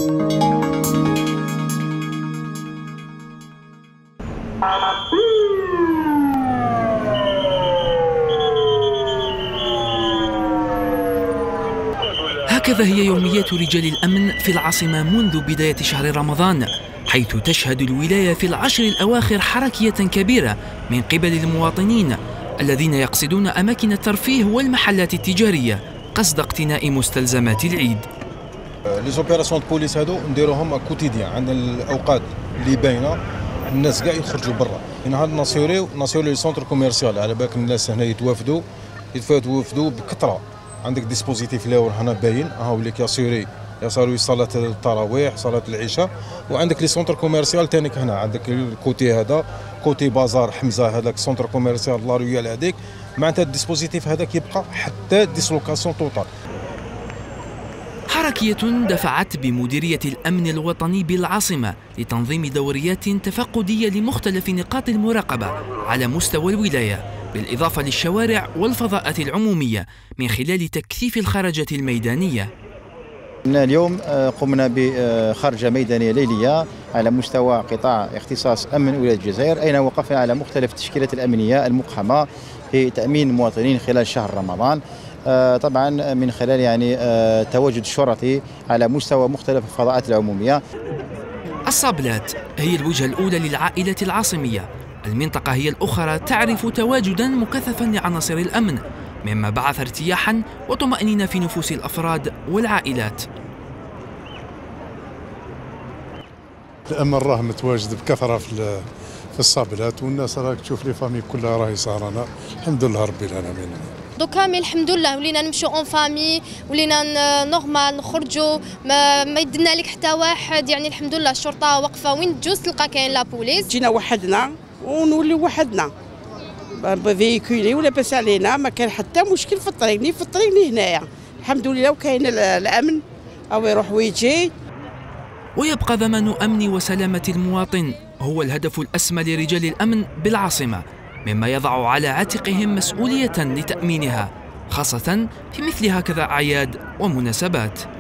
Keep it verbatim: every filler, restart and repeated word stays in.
هكذا هي يوميات رجال الأمن في العاصمة منذ بداية شهر رمضان، حيث تشهد الولاية في العشر الأواخر حركية كبيرة من قبل المواطنين الذين يقصدون أماكن الترفيه والمحلات التجارية قصد اقتناء مستلزمات العيد. لي زوبيراسيون دو بوليس هادو نديروهم كوتيديان، عندنا الاوقات اللي باينه الناس كاع يخرجوا برا، هنا هاد ناسيوريو ناسيوريو لي سونتر كوميرسيال على بالك الناس هنا يتوافدوا يتوافدوا بكثره. عندك ديسبوزيتيف اللي هنا باين هاو اللي كياسيوري يصاروا صلاه التراويح صلاه العشاء، وعندك لي سونتر كوميرسيال تانيك هنا عندك الكوتي هذا كوتي بازار حمزه هذاك سونتر كوميرسيال لا رويال هذيك، معناتها الديسبوزيتيف هذاك يبقى حتى ديسلوكاسيون توتال. حركية دفعت بمديرية الأمن الوطني بالعاصمة لتنظيم دوريات تفقدية لمختلف نقاط المراقبة على مستوى الولاية، بالإضافة للشوارع والفضاءات العمومية من خلال تكثيف الخرجات الميدانية. اليوم قمنا بخرجة ميدانية ليلية على مستوى قطاع اختصاص أمن ولاية الجزائر، أين وقفنا على مختلف التشكيلات الأمنية المقحمة في تأمين المواطنين خلال شهر رمضان، طبعا من خلال يعني تواجد الشرطي على مستوى مختلف الفضاءات العمومية. الصابلات هي الوجهة الأولى للعائلة العاصمية، المنطقة هي الأخرى تعرف تواجدا مكثفا لعناصر الأمن، مما بعث ارتياحا وطمأنينة في نفوس الأفراد والعائلات. الأمن راه متواجد بكثرة في في الصابلات، والناس راك تشوف لي فامي كلها راهي صارنا الحمد لله رب العالمين. دوكا مي الحمد لله ولينا نمشيو اون فامي، ولينا نورمال نخرجوا، ما, ما يدنا لك حتى واحد، يعني الحمد لله الشرطه واقفه وين تجوز تلقى كاين لا بوليس. جينا وحدنا ونوليو وحدنا بفيكولي ولا باس علينا، ما كان حتى مشكل في الطريق، ني في الطريق ني هنايا الحمد لله، وكاين الامن او يروح ويجي. ويبقى ضمان امن وسلامه المواطن هو الهدف الاسمى لرجال الامن بالعاصمه، مما يضع على عاتقهم مسؤوليه لتامينها، خاصه في مثل هكذا اعياد ومناسبات.